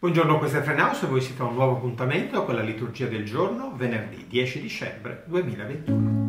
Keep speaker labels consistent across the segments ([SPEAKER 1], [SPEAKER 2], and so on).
[SPEAKER 1] Buongiorno, questo è Frenaus e voi siete a un nuovo appuntamento con la liturgia del giorno, venerdì 10 dicembre 2021.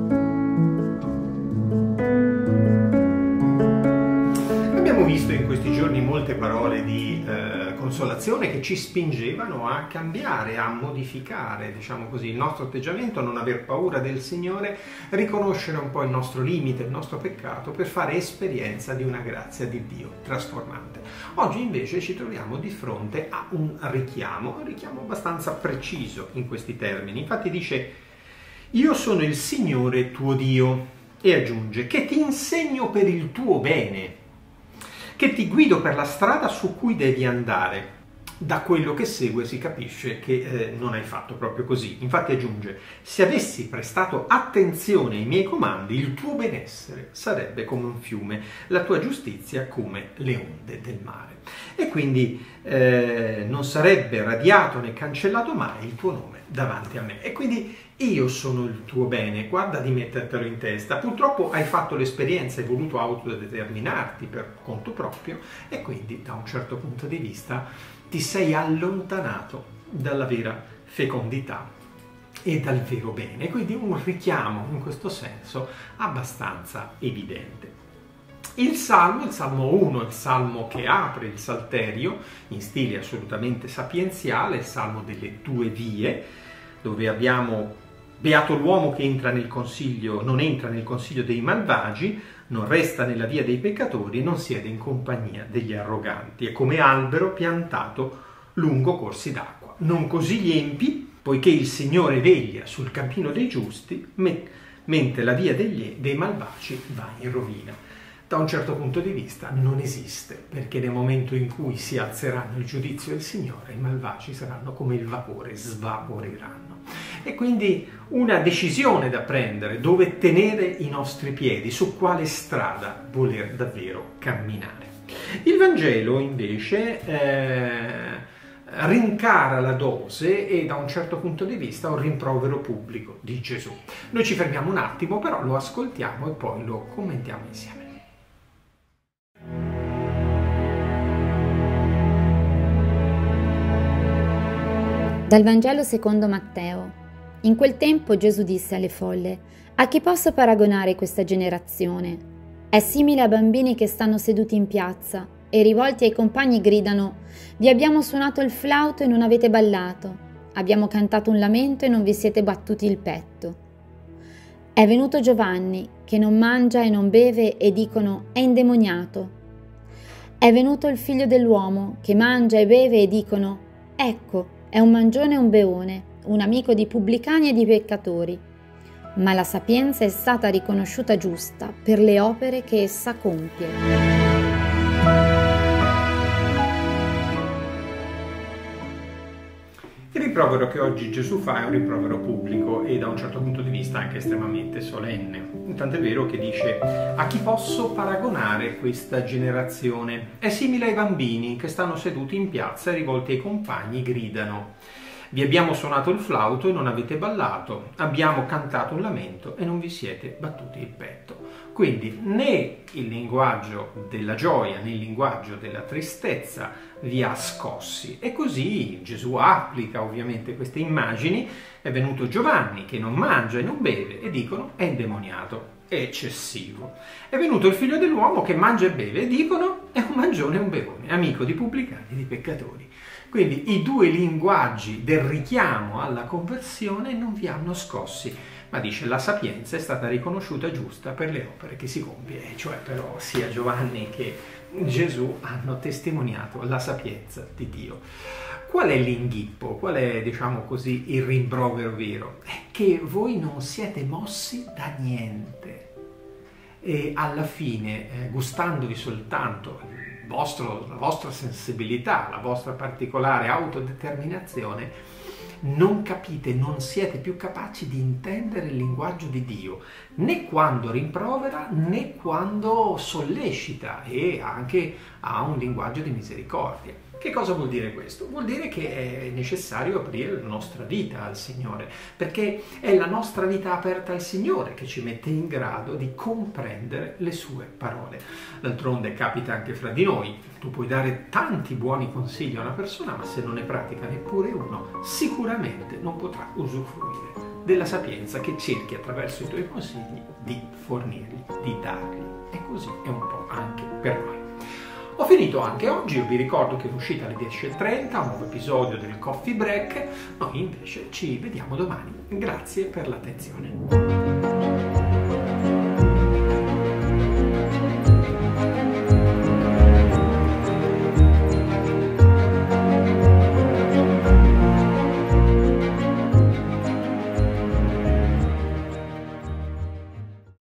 [SPEAKER 1] Abbiamo visto in questi giorni molte parole di consolazione che ci spingevano a cambiare, a modificare, diciamo così, il nostro atteggiamento, a non aver paura del Signore, riconoscere un po' il nostro limite, il nostro peccato, per fare esperienza di una grazia di Dio trasformante. Oggi invece ci troviamo di fronte a un richiamo abbastanza preciso in questi termini. Infatti dice: io sono il Signore tuo Dio, e aggiunge che ti insegno per il tuo bene, che ti guido per la strada su cui devi andare. Da quello che segue si capisce che non hai fatto proprio così. Infatti aggiunge: se avessi prestato attenzione ai miei comandi, il tuo benessere sarebbe come un fiume, la tua giustizia come le onde del mare. E quindi non sarebbe radiato né cancellato mai il tuo nome davanti a me. E quindi io sono il tuo bene, guarda di mettertelo in testa. Purtroppo hai fatto l'esperienza, hai voluto autodeterminarti per conto proprio e quindi da un certo punto di vista ti sei allontanato dalla vera fecondità e dal vero bene. Quindi un richiamo in questo senso abbastanza evidente. Il Salmo 1, il Salmo che apre il Salterio, in stile assolutamente sapienziale, il Salmo delle due vie, dove abbiamo: beato l'uomo che non entra nel consiglio dei malvagi, non resta nella via dei peccatori e non siede in compagnia degli arroganti. È come albero piantato lungo corsi d'acqua. Non così gli empi, poiché il Signore veglia sul cammino dei giusti, mentre la via dei malvagi va in rovina. Da un certo punto di vista non esiste, perché nel momento in cui si alzeranno il giudizio del Signore, i malvagi saranno come il vapore, svaporiranno. E quindi una decisione da prendere, dove tenere i nostri piedi, su quale strada voler davvero camminare. Il Vangelo invece rincara la dose e da un certo punto di vista un rimprovero pubblico di Gesù. Noi ci fermiamo un attimo, però lo ascoltiamo e poi lo commentiamo insieme.
[SPEAKER 2] Dal Vangelo secondo Matteo. In quel tempo Gesù disse alle folle: a chi posso paragonare questa generazione? È simile a bambini che stanno seduti in piazza e rivolti ai compagni gridano: vi abbiamo suonato il flauto e non avete ballato, abbiamo cantato un lamento e non vi siete battuti il petto. È venuto Giovanni, che non mangia e non beve, e dicono: è indemoniato. È venuto il figlio dell'uomo, che mangia e beve, e dicono: ecco, è un mangione e un beone, un amico di pubblicani e di peccatori. Ma la sapienza è stata riconosciuta giusta per le opere che essa compie.
[SPEAKER 1] Il rimprovero che oggi Gesù fa è un rimprovero pubblico e da un certo punto di vista anche estremamente solenne. Tant'è vero che dice: a chi posso paragonare questa generazione? È simile ai bambini che stanno seduti in piazza e rivolti ai compagni gridano: vi abbiamo suonato il flauto e non avete ballato, abbiamo cantato un lamento e non vi siete battuti il petto. Quindi né il linguaggio della gioia né il linguaggio della tristezza vi ha scossi. E così Gesù applica ovviamente queste immagini. È venuto Giovanni che non mangia e non beve e dicono: è indemoniato, è eccessivo. È venuto il figlio dell'uomo che mangia e beve e dicono: è un mangione e un beone, amico di pubblicani e di peccatori. Quindi i due linguaggi del richiamo alla conversione non vi hanno scossi, ma dice: la sapienza è stata riconosciuta giusta per le opere che si compie, e cioè però sia Giovanni che Gesù hanno testimoniato la sapienza di Dio. Qual è l'inghippo? Qual è, diciamo così, il rimprovero vero? È che voi non siete mossi da niente e alla fine, gustandovi soltanto la vostra sensibilità, la vostra particolare autodeterminazione, non capite, non siete più capaci di intendere il linguaggio di Dio, né quando rimprovera né quando sollecita, e anche ha un linguaggio di misericordia. Che cosa vuol dire questo? Vuol dire che è necessario aprire la nostra vita al Signore, perché è la nostra vita aperta al Signore che ci mette in grado di comprendere le sue parole. D'altronde capita anche fra di noi, tu puoi dare tanti buoni consigli a una persona, ma se non ne pratica neppure uno, sicuramente non potrà usufruire della sapienza che cerchi attraverso i tuoi consigli di fornirgli, di dargli. E così è un po' anche per noi. Ho finito anche oggi, io vi ricordo che è uscita alle 10:30 un nuovo episodio del Coffee Break, noi invece ci vediamo domani. Grazie per l'attenzione.